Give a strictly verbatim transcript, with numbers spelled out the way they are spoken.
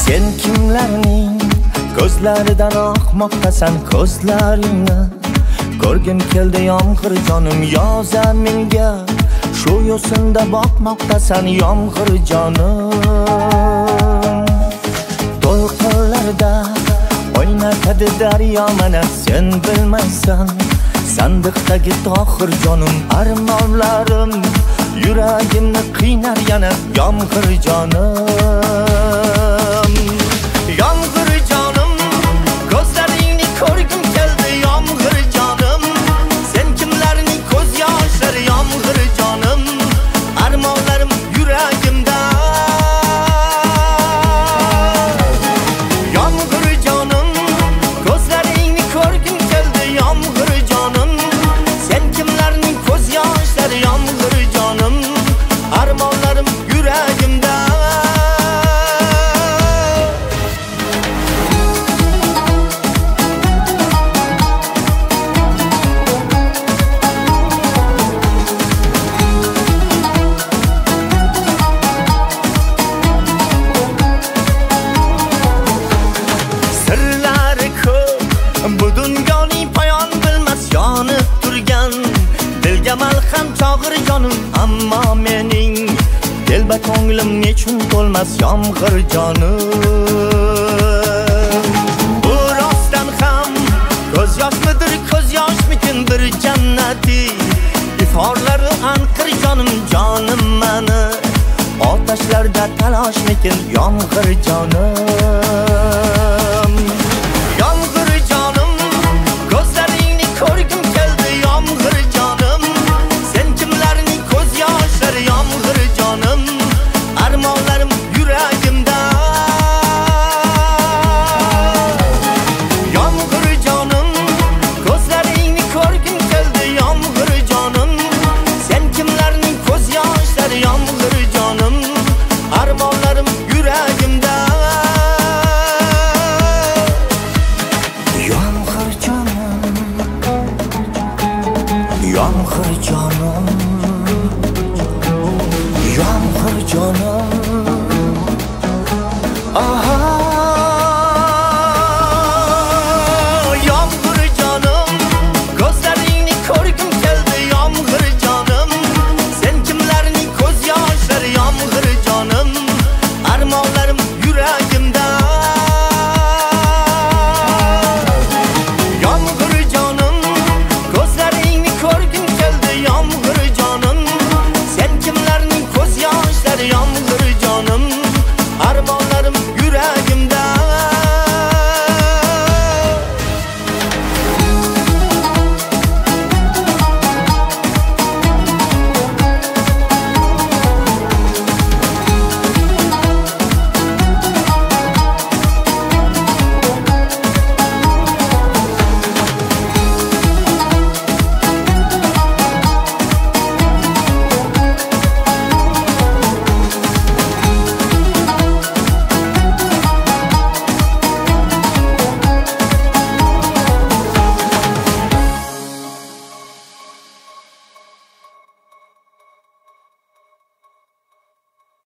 Sen kimlarning ko'zlaridan oqmoqdasan ko'zlaringni ko'rgim keldi yomg'ir jonim yoza menga shu yo'sinda boqmoqdasan yomg'ir jonim to'lqinlarda o'ynatadi daryo mana sen bilmaysan sandiqdagi tohir jonim armonlarim yuragimni qiynar yana yomg'ir jonim yomg'ir jonim ko'zlaringni ko'rgim keldi yomg'ir jonim sen kimlarning ko'z yoshlari yomg'ir jonim armonlarim yuragimda yomg'ir jonim ko'zlaringni ko'rgim keldi yomg'ir jonim sen kimlarning ko'z yoshlari yomg'ir jonim armonlarim yuragimda sirlari ko'p bu dunyoning poyon bilmas yonib turgan dilga malham chog'ir jonim ammo mening telba ko'nglim nechun to'lmas yomg'ir jonim bu rostdan ham ko'z yoshmidir ko'z yoshmikin bir jannati iforlari anqir jonim jonim mani otashlarda talashmikin yomg'ir jonim yomg'ir jonim ko'zlaringni ko'rgim keldi yomg'ir jonim sen kimlarning ko'z yoshlari yomg'ir jonim armonlarim yuragimda yomg'ir jonim ko'zlaringni ko'rgim keldi yomg'ir jonim sen kimlarning ko'z yoshlari yomg'ir jonim armonlarim yuragimda yomg'ir jonim yomg'ir jonim yomg'ir jonim aha yomg'ir jonim ko'zlaringni ko'rgim keldi yomg'ir jonim sen kimlarning ko'z yoshlari yomg'ir jonim armonlarim yuragimda yomg'ir jonim ko'zlaringni ko'rgim keldi yomg'ir jonim sen kimlarning ko'z yoshlari yomg'ir jonim armonlarim